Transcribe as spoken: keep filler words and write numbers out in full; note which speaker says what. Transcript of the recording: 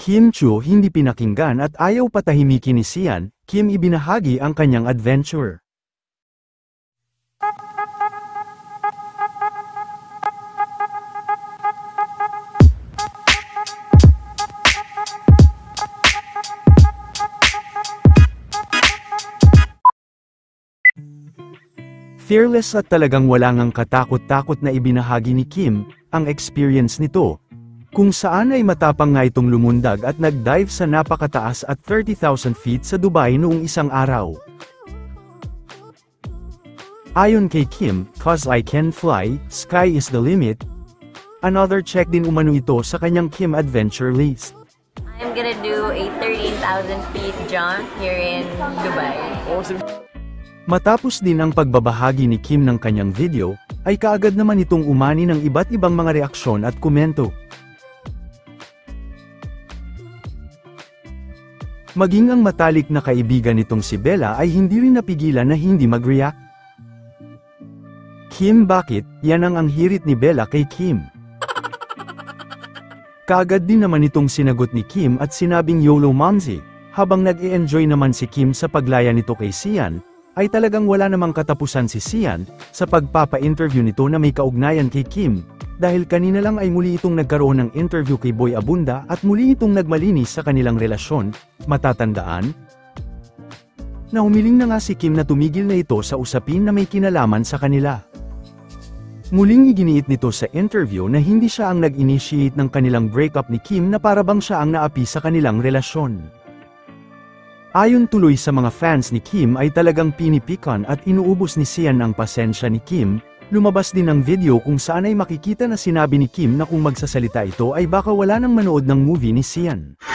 Speaker 1: Kim Chiu hindi pinakinggan at ayaw patahimikin ni Sian, Kim ibinahagi ang kanyang adventure. Fearless at talagang wala ngang katakot-takot na ibinahagi ni Kim, ang experience nito, kung saan ay matapang nga itong lumundag at nag-dive sa napakataas at thirty thousand feet sa Dubai noong isang araw. Ayon kay Kim, "Cause I can fly, sky is the limit." Another check din umano ito sa kanyang Kim adventure list.
Speaker 2: I'm gonna do a thirteen thousand feet jump here in Dubai.
Speaker 3: Awesome.
Speaker 1: Matapos din ang pagbabahagi ni Kim ng kanyang video, ay kaagad naman itong umani ng iba't ibang mga reaksyon at komento. Maging ang matalik na kaibigan nitong si Bella ay hindi rin napigilan na hindi mag-react. Kim, bakit? Yan ang ang hirit ni Bella kay Kim. Kaagad din naman itong sinagot ni Kim at sinabing YOLO Momsy, habang nag-e-enjoy naman si Kim sa paglaya nito kay Sian, ay talagang wala namang katapusan si Sian, sa pagpapa-interview nito na may kaugnayan kay Kim, dahil kanina lang ay muli itong nagkaroon ng interview kay Boy Abunda at muli itong nagmalinis sa kanilang relasyon, matatandaan? Na humiling na nga si Kim na tumigil na ito sa usapin na may kinalaman sa kanila. Muling iginiit nito sa interview na hindi siya ang nag-initiate ng kanilang breakup ni Kim na parabang siya ang naapi sa kanilang relasyon. Ayon tuloy sa mga fans ni Kim ay talagang pinipikan at inuubos ni Sian ang pasensya ni Kim, lumabas din ang video kung saan ay makikita na sinabi ni Kim na kung magsasalita ito ay baka wala nang manood ng movie ni Sian.